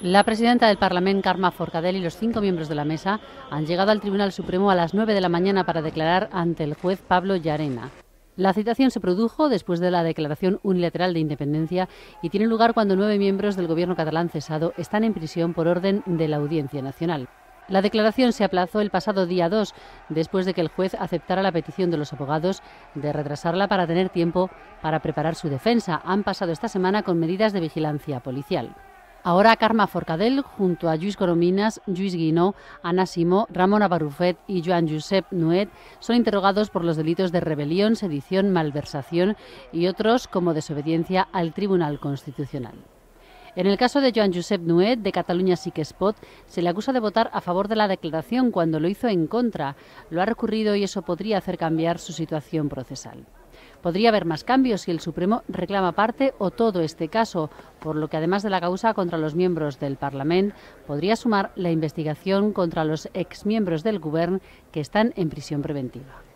La presidenta del Parlament, Carme Forcadell, y los 5 miembros de la mesa han llegado al Tribunal Supremo a las 9 de la mañana para declarar ante el juez Pablo Llarena. La citación se produjo después de la declaración unilateral de independencia y tiene lugar cuando 9 miembros del gobierno catalán cesado están en prisión por orden de la Audiencia Nacional. La declaración se aplazó el pasado día 2, después de que el juez aceptara la petición de los abogados de retrasarla para tener tiempo para preparar su defensa. Han pasado esta semana con medidas de vigilancia policial. Ahora Carme Forcadell, junto a Lluís Corominas, Lluís Guinó, Anna Simó, Ramon Barrufet y Joan Josep Nuet son interrogados por los delitos de rebelión, sedición, malversación y otros como desobediencia al Tribunal Constitucional. En el caso de Joan Josep Nuet, de Catalunya Sí que es Pot, se le acusa de votar a favor de la declaración cuando lo hizo en contra. Lo ha recurrido y eso podría hacer cambiar su situación procesal. Podría haber más cambios si el Supremo reclama parte o todo este caso, por lo que además de la causa contra los miembros del Parlament, podría sumar la investigación contra los exmiembros del Govern que están en prisión preventiva.